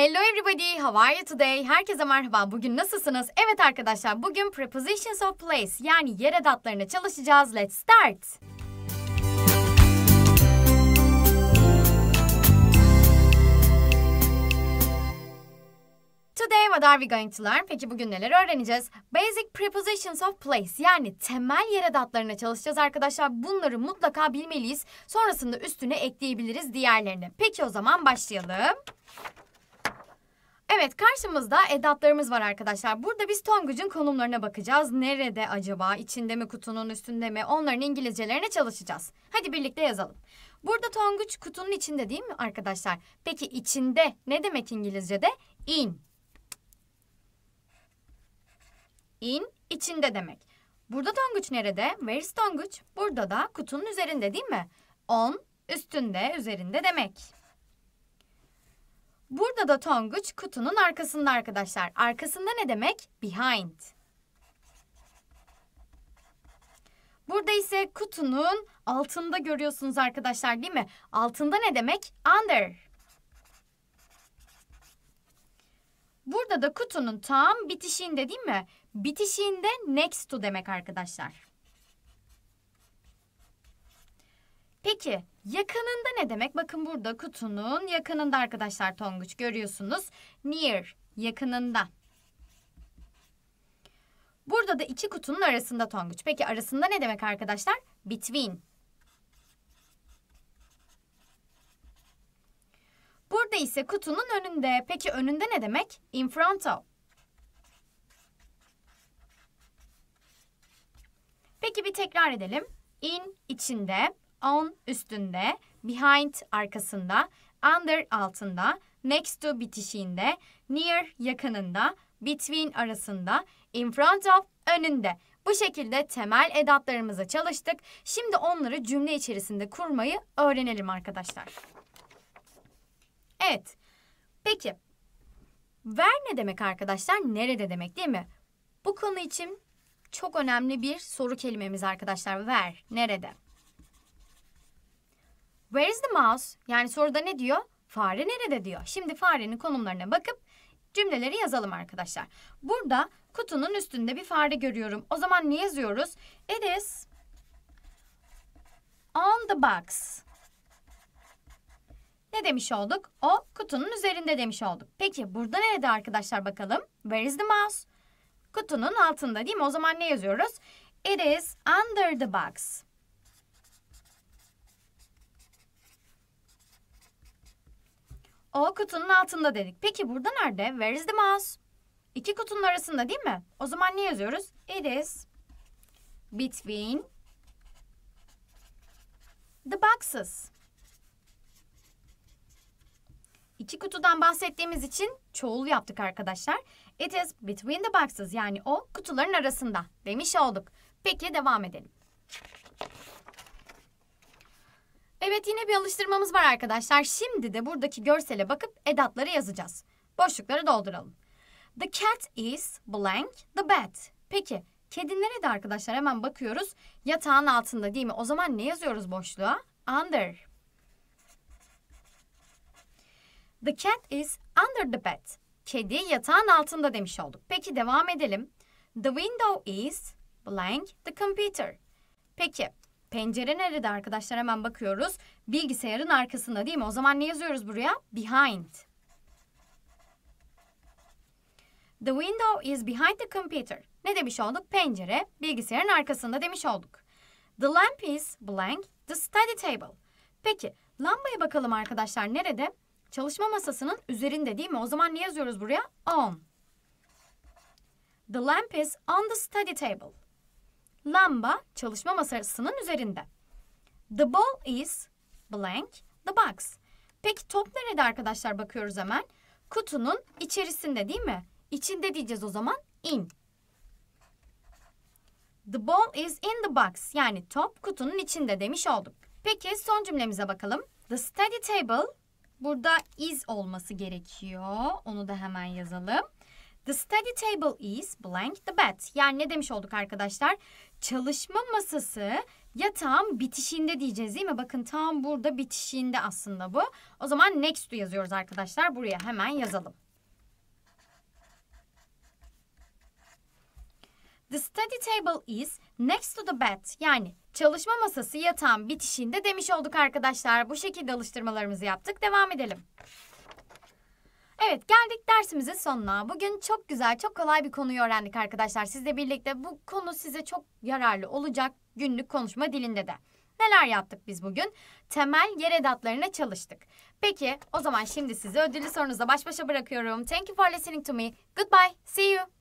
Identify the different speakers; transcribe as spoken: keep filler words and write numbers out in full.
Speaker 1: Hello everybody, how are you today? Herkese merhaba, bugün nasılsınız? Evet arkadaşlar, bugün prepositions of place yani yer edatlarını çalışacağız. Let's start. Today what are we going to learn? Peki bugün neler öğreneceğiz? Basic prepositions of place yani temel yer edatlarına çalışacağız arkadaşlar. Bunları mutlaka bilmeliyiz. Sonrasında üstüne ekleyebiliriz diğerlerini. Peki o zaman başlayalım. Evet, karşımızda edatlarımız var arkadaşlar. Burada biz Tonguç'un konumlarına bakacağız. Nerede acaba? İçinde mi, kutunun üstünde mi? Onların İngilizcelerine çalışacağız. Hadi birlikte yazalım. Burada Tonguç kutunun içinde değil mi arkadaşlar? Peki içinde ne demek İngilizce'de? In. In, içinde demek. Burada Tonguç nerede? Where is Tonguç? Burada da kutunun üzerinde değil mi? On, üstünde, üzerinde demek. Burada da Tonguç kutunun arkasında arkadaşlar. Arkasında ne demek? Behind. Burada ise kutunun altında görüyorsunuz arkadaşlar değil mi? Altında ne demek? Under. Burada da kutunun tam bitişiğinde değil mi? Bitişiğinde next to demek arkadaşlar. Peki yakınında ne demek? Bakın burada kutunun yakınında arkadaşlar Tonguç görüyorsunuz. Near, yakınında. Burada da iki kutunun arasında Tonguç. Peki arasında ne demek arkadaşlar? Between. Burada ise kutunun önünde. Peki önünde ne demek? In front of. Peki bir tekrar edelim. In, içinde. On, üstünde. Behind, arkasında. Under, altında. Next to, bitişiğinde. Near, yakınında. Between, arasında. In front of, önünde. Bu şekilde temel edatlarımıza çalıştık. Şimdi onları cümle içerisinde kurmayı öğrenelim arkadaşlar. Evet. Peki. Where ne demek arkadaşlar? Nerede demek değil mi? Bu konu için çok önemli bir soru kelimemiz arkadaşlar. Where, nerede? Where is the mouse? Yani soruda ne diyor? Fare nerede diyor. Şimdi farenin konumlarına bakıp cümleleri yazalım arkadaşlar. Burada kutunun üstünde bir fare görüyorum. O zaman ne yazıyoruz? It is on the box. Ne demiş olduk? O kutunun üzerinde demiş olduk. Peki burada nerede arkadaşlar bakalım? Where is the mouse? Kutunun altında değil mi? O zaman ne yazıyoruz? It is under the box. O kutunun altında dedik. Peki burada nerede? Where is the mouse? İki kutunun arasında değil mi? O zaman ne yazıyoruz? It is between the boxes. İki kutudan bahsettiğimiz için çoğul yaptık arkadaşlar. It is between the boxes yani o kutuların arasında demiş olduk. Peki devam edelim. Evet yine bir alıştırmamız var arkadaşlar. Şimdi de buradaki görsele bakıp edatları yazacağız. Boşlukları dolduralım. The cat is blank the bed. Peki kedi nerede arkadaşlar? Hemen bakıyoruz. Yatağın altında değil mi? O zaman ne yazıyoruz boşluğa? Under. The cat is under the bed. Kedi yatağın altında demiş olduk. Peki devam edelim. The window is blank the computer. Peki pencere nerede arkadaşlar? Hemen bakıyoruz. Bilgisayarın arkasında değil mi? O zaman ne yazıyoruz buraya? Behind. The window is behind the computer. Ne demiş olduk? Pencere bilgisayarın arkasında demiş olduk. The lamp is blank the study table. Peki lambaya bakalım arkadaşlar. Nerede? Çalışma masasının üzerinde değil mi? O zaman ne yazıyoruz buraya? On. The lamp is on the study table. Lamba çalışma masasının üzerinde. The ball is blank the box. Peki top nerede arkadaşlar? Bakıyoruz hemen. Kutunun içerisinde değil mi? İçinde diyeceğiz o zaman. In. The ball is in the box. Yani top kutunun içinde demiş olduk. Peki son cümlemize bakalım. The study table burada is olması gerekiyor. Onu da hemen yazalım. The study table is blank the bed. Yani ne demiş olduk arkadaşlar? Çalışma masası Yatağın bitişinde diyeceğiz değil mi? Bakın tam burada bitişinde aslında bu. O zaman next to yazıyoruz arkadaşlar. Buraya hemen yazalım. The study table is next to the bed. Yani çalışma masası yatağın bitişinde demiş olduk arkadaşlar. Bu şekilde alıştırmalarımızı yaptık. Devam edelim. Evet, geldik dersimizin sonuna. Bugün çok güzel, çok kolay bir konuyu öğrendik arkadaşlar. Sizle birlikte bu konu size çok yararlı olacak günlük konuşma dilinde de. Neler yaptık biz bugün? Temel yer edatlarına çalıştık. Peki, o zaman şimdi sizi ödüllü sorunuzla baş başa bırakıyorum. Thank you for listening to me. Goodbye. See you.